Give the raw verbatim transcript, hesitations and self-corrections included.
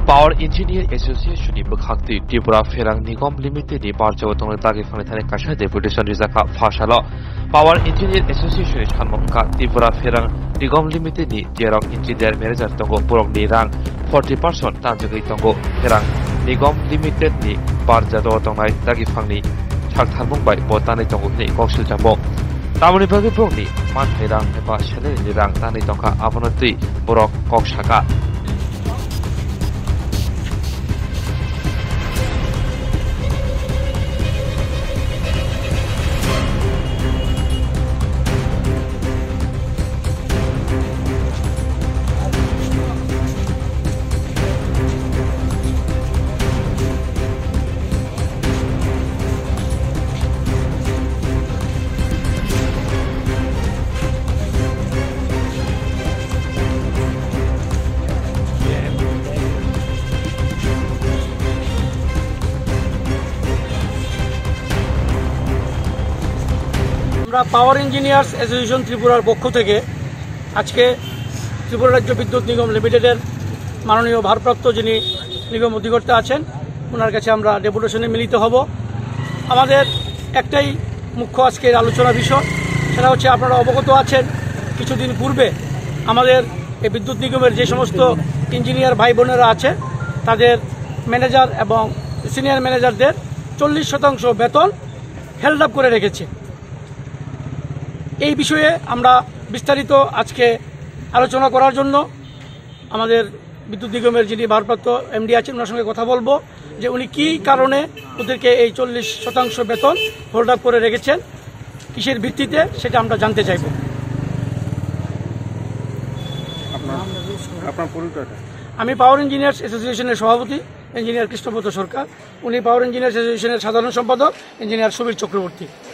Power engineer association नि बखाक्ति त्रिपुरा फेरांग निगम लिमिटेड नि बारजाव तंग तागे फने थाने काशा डेपुटेशन रिजाका फाशालो पावर इंजिनियर एसोसिएशन सानमका त्रिपुरा फेरांग निगम लिमिटेड नि जेराव इंजिनियर मैनेजर तंगो पुरक नि रां चालीस परसेंट ताजगै तंगो फेरांग निगम लिमिटेड नि बारजाव तंगनाय तागे फंगनि थारथारमुं बाय बोतानै तंगो नि कौशल जामो तामनि बागे पुरकनि मानथाय रां एबा सेलेरि रां तानै तंका आबनति पुरक कौशका पावर इंजिनियार्स एसोसिएशन त्रिपुरार पक्ष থেকে আজকে ত্রিপুরা রাজ্য বিদ্যুৎ নিগম লিমিটেডের মাননীয় ভারপ্রাপ্ত যিনি নিগম অধিকর্তা আছেন ওনার কাছে আমরা ডেপুটেশনে মিলিত হব। আমাদের একটাই মুখ্য আজকের আলোচনা বিষয়, সেটা হচ্ছে আপনারা অবগত আছেন কিছুদিন পূর্বে আমাদের এই বিদ্যুৎ নিগমের যে সমস্ত ইঞ্জিনিয়ার ভাই বোনেরা আছে তাদের ম্যানেজার এবং সিনিয়র ম্যানেজারদের চল্লিশ শতাংশ বেতন হেল্ড আপ করে রেখেছে। এই বিষয়ে আমরা বিস্তারিত আজকে আলোচনা করার জন্য আমাদের বিদ্যুৎ নিগমের যিনি ভারপ্রাপ্ত এমডি আছেন ওনার সঙ্গে কথা বলবো যে উনি কী কারণে ওদেরকে এই চল্লিশ শতাংশ বেতন হোল্ড আপ করে রেখেছেন, কিসের ভিত্তিতে সেটা আমরা জানতে চাইব। আমি পাওয়ার ইঞ্জিনিয়ার্স অ্যাসোসিয়েশনের সভাপতি ইঞ্জিনিয়ার কৃষ্ণপদ সরকার, উনি পাওয়ার ইঞ্জিনিয়ার্স অ্যাসোসিয়েশনের সাধারণ সম্পাদক ইঞ্জিনিয়ার সুবীর চক্রবর্তী।